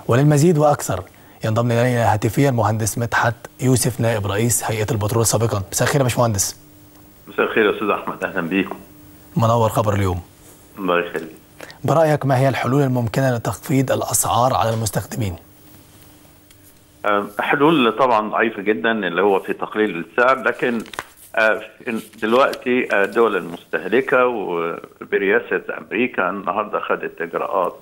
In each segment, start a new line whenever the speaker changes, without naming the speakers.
وللمزيد وأكثر ينضم إلينا هاتفيا المهندس مدحت يوسف نائب رئيس هيئة البترول سابقا. مساء الخير يا باشمهندس.
مساء الخير يا أستاذ أحمد، أهلا بيكم.
منور خبر اليوم.
الله يخليك.
برأيك ما هي الحلول الممكنة لتخفيض الأسعار على المستخدمين؟
حلول طبعا ضعيفة جدا اللي هو في تقليل السعر، لكن دلوقتي الدول المستهلكة وبرئاسة أمريكا النهارده خدت إجراءات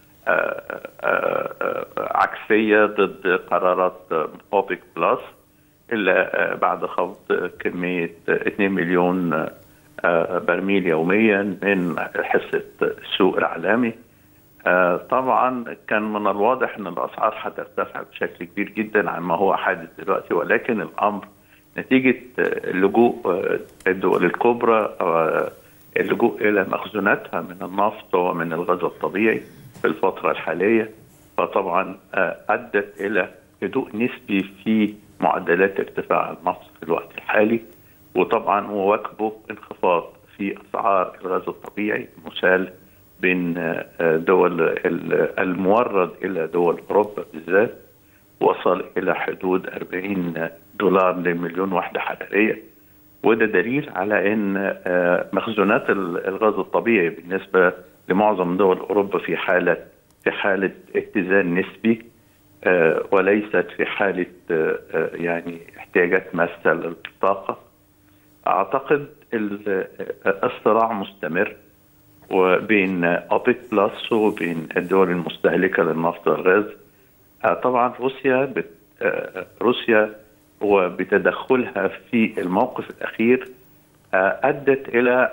عكسية ضد قرارات أوبك بلس إلا بعد خفض كمية 2 مليون برميل يوميا من حصة السوق العالمي. طبعا كان من الواضح أن الأسعار هترتفع بشكل كبير جدا عن ما هو حادث دلوقتي، ولكن الأمر نتيجة اللجوء الدول الكبرى اللجوء إلى مخزوناتها من النفط ومن الغاز الطبيعي في الفترة الحالية، فطبعا أدت إلى هدوء نسبي في معدلات ارتفاع النفط في الوقت الحالي، وطبعا وواكبه انخفاض في أسعار الغاز الطبيعي المسال بين دول المورد إلى دول أوروبا بالذات، وصل إلى حدود $40 لمليون وحدة حرارية. وده دليل على أن مخزونات الغاز الطبيعي بالنسبة لمعظم دول أوروبا في حالة اتزان نسبي، وليست في حالة يعني احتياجات ماسة للطاقة. أعتقد الصراع مستمر وبين أوبك بلس وبين الدول المستهلكة للنفط والغاز. طبعا روسيا وبتدخلها في الموقف الأخير أدت إلى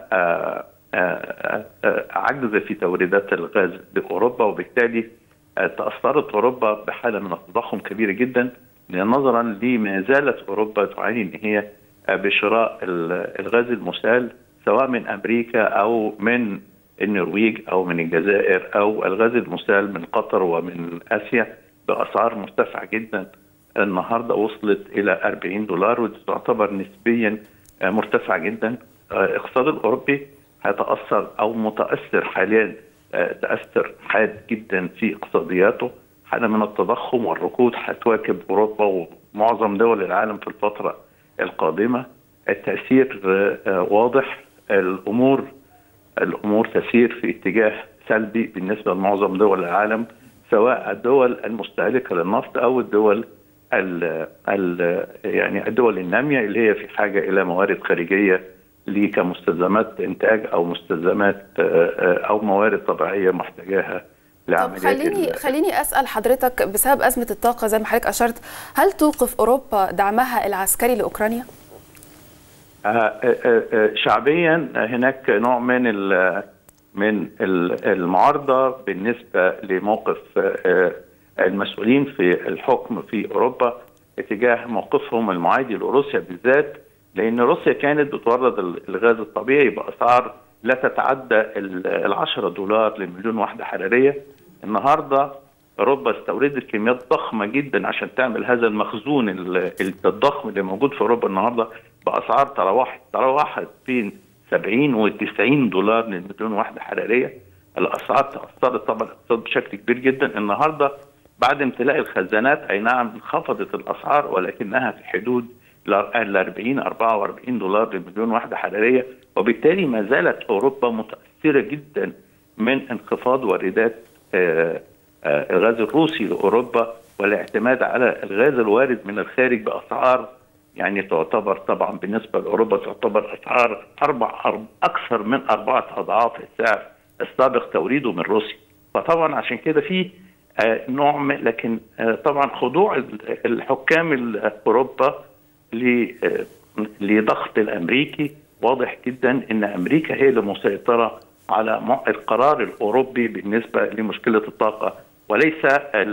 عجز في توريدات الغاز لأوروبا، وبالتالي تأثرت أوروبا بحالة من التضخم كبيرة جدا، نظرا لما زالت أوروبا تعاني أن هي بشراء الغاز المسال سواء من أمريكا أو من النرويج أو من الجزائر، أو الغاز المسال من قطر ومن آسيا بأسعار مرتفعة جدا. النهاردة وصلت إلى $40، ودي تعتبر نسبيا مرتفعة جدا. الاقتصاد الأوروبي هيتأثر أو متأثر حاليا تأثر حاد جدا في اقتصادياته. حالة من التضخم والركود هتواكب أوروبا ومعظم دول العالم في الفترة القادمة. التأثير واضح، الأمور تسير في اتجاه سلبي بالنسبة لمعظم دول العالم، سواء الدول المستهلكة للنفط أو الدول يعني الدول النامية اللي هي في حاجة إلى موارد خارجية كمستلزمات إنتاج أو مستلزمات أو موارد طبيعية محتاجاها لعمليات.
طب خليني أسأل حضرتك، بسبب أزمة الطاقة زي ما حضرتك أشرت، هل توقف أوروبا دعمها العسكري لأوكرانيا؟
شعبيا هناك نوع من المعارضة بالنسبة لموقف المسؤولين في الحكم في أوروبا اتجاه موقفهم المعادي لروسيا بالذات، لأن روسيا كانت بتورد الغاز الطبيعي بأسعار لا تتعدى $10 لمليون وحدة حرارية. النهاردة أوروبا استوردت كميات ضخمة جدا عشان تعمل هذا المخزون الضخم اللي موجود في أوروبا النهاردة بأسعار تراوحت بين $70 و$90 للمليون وحدة حرارية. الأسعار تأثرت طبعا الاقتصاد بشكل كبير جدا. النهاردة بعد امتلاء الخزانات أي نعم انخفضت الأسعار، ولكنها في حدود $44 للمليون وحدة حرارية، وبالتالي ما زالت أوروبا متأثرة جدا من انخفاض واردات الغاز الروسي لأوروبا والاعتماد على الغاز الوارد من الخارج بأسعار يعني تعتبر طبعا بالنسبة لأوروبا تعتبر أسعار أكثر من 4 أضعاف السعر السابق توريده من روسيا. فطبعا عشان كده في نوع لكن طبعا خضوع الحكام الأوروبا لضغط الأمريكي واضح جدا ان امريكا هي اللي مسيطره على القرار الاوروبي بالنسبه لمشكله الطاقه وليس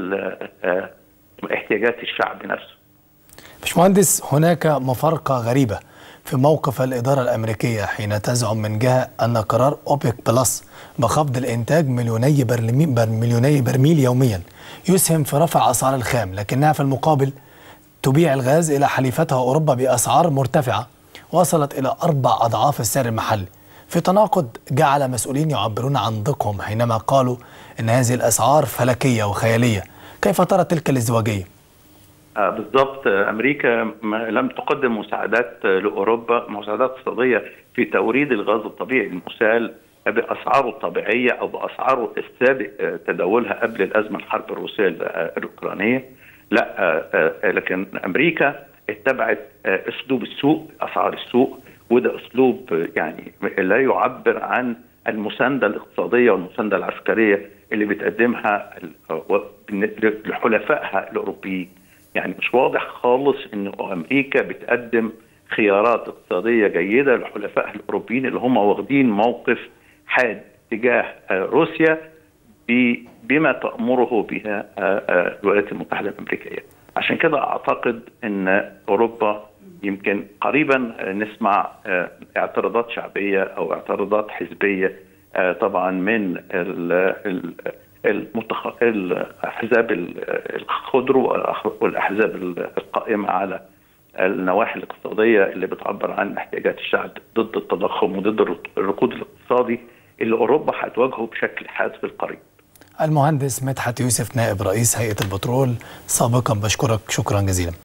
احتياجات الشعب نفسه.
باشمهندس، هناك مفارقه غريبه في موقف الاداره الامريكيه حين تزعم من جهه ان قرار اوبك بلس بخفض الانتاج مليوني برميل يوميا يسهم في رفع اسعار الخام، لكنها في المقابل تبيع الغاز الى حليفتها اوروبا باسعار مرتفعه وصلت إلى 4 أضعاف السعر المحلي، في تناقض جعل مسؤولين يعبرون عن ضيقهم حينما قالوا إن هذه الأسعار فلكية وخيالية. كيف ترى تلك الازدواجية؟
بالضبط. أمريكا لم تقدم مساعدات لأوروبا، مساعدات اقتصادية في توريد الغاز الطبيعي المسال بأسعاره الطبيعية أو بأسعاره السابق تداولها قبل الأزمة الحرب الروسية الأوكرانية. لا، لكن أمريكا اتبعت أسلوب السوق، أسعار السوق، وده أسلوب يعني لا يعبر عن المساندة الاقتصادية والمساندة العسكرية اللي بتقدمها لحلفائها الأوروبيين. يعني مش واضح خالص إن أمريكا بتقدم خيارات اقتصادية جيدة لحلفائها الأوروبيين اللي هم واخدين موقف حاد تجاه روسيا بما تأمره بها الولايات المتحدة الأمريكية. عشان كده أعتقد أن أوروبا يمكن قريبا نسمع اعتراضات شعبية أو اعتراضات حزبية طبعا من الأحزاب الخضر والأحزاب القائمة على النواحي الاقتصادية اللي بتعبر عن احتياجات الشعب ضد التضخم وضد الركود الاقتصادي اللي أوروبا هتواجهه بشكل حاد في القريب.
المهندس مدحت يوسف، نائب رئيس هيئة البترول سابقا، بشكرك شكرا جزيلا.